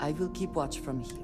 I will keep watch from here.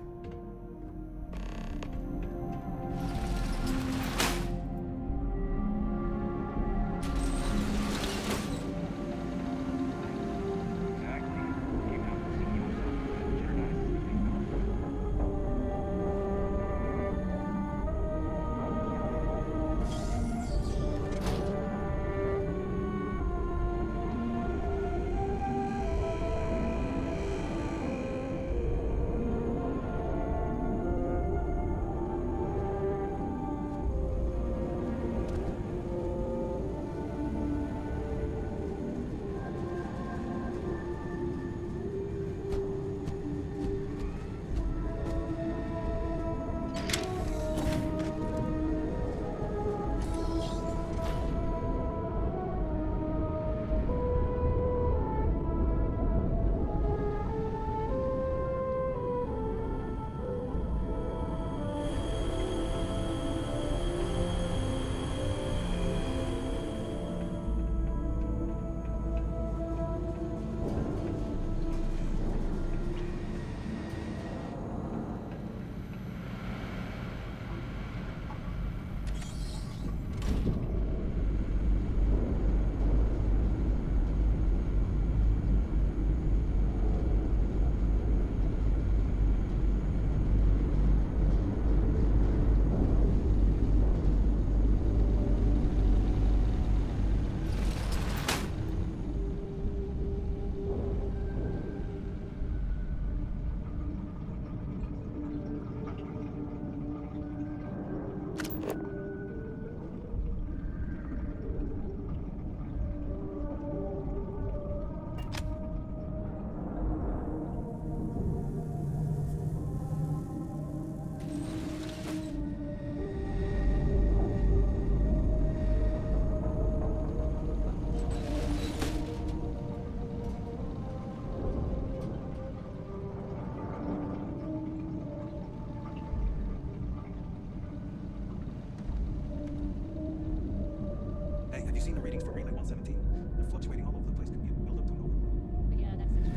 Have you seen the readings for Relay 117? They're fluctuating all over the place. Could be a buildup to nova. Yeah,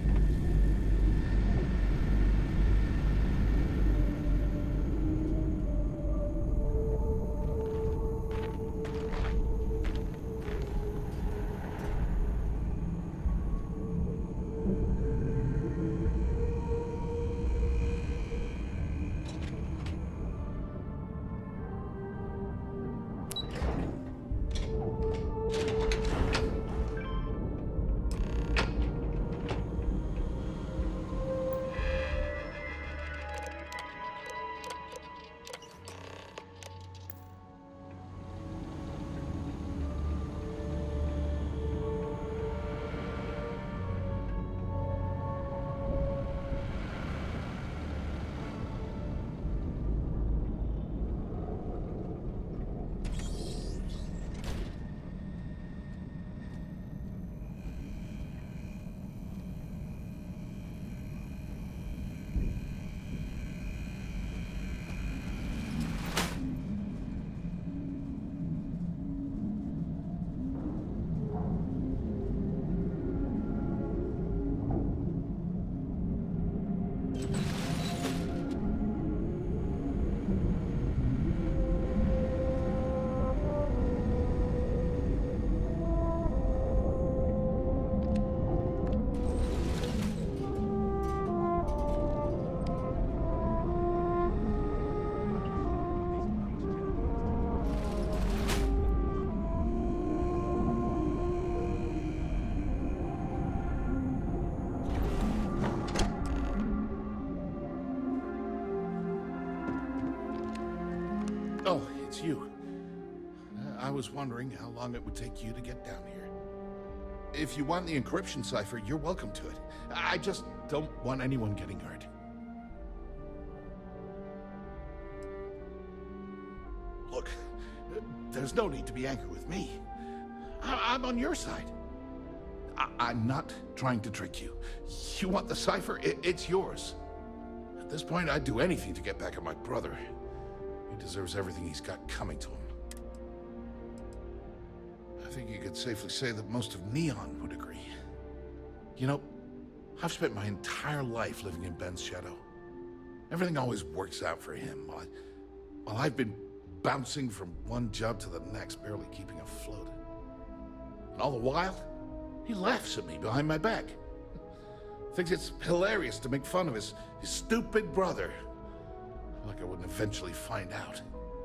that's Oh, it's you. I was wondering how long it would take you to get down here. If you want the encryption cipher, you're welcome to it. I just don't want anyone getting hurt. Look, there's no need to be angry with me. I'm on your side. I'm not trying to trick you. You want the cipher? It's yours. At this point, I'd do anything to get back at my brother. He deserves everything he's got coming to him. I think you could safely say that most of Neon would agree. You know, I've spent my entire life living in Ben's shadow. Everything always works out for him, while I've been bouncing from one job to the next, barely keeping afloat. And all the while, he laughs at me behind my back. Thinks it's hilarious to make fun of his stupid brother. Like I wouldn't eventually find out.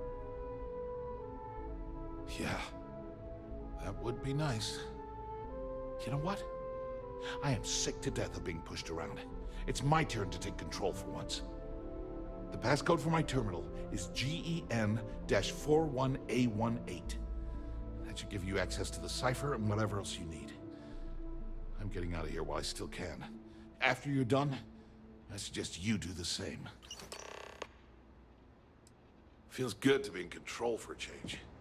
Yeah, that would be nice. You know what? I am sick to death of being pushed around. It's my turn to take control for once. The passcode for my terminal is GEN-41A18. That should give you access to the cipher and whatever else you need. I'm getting out of here while I still can. After you're done, I suggest you do the same. Feels good to be in control for a change.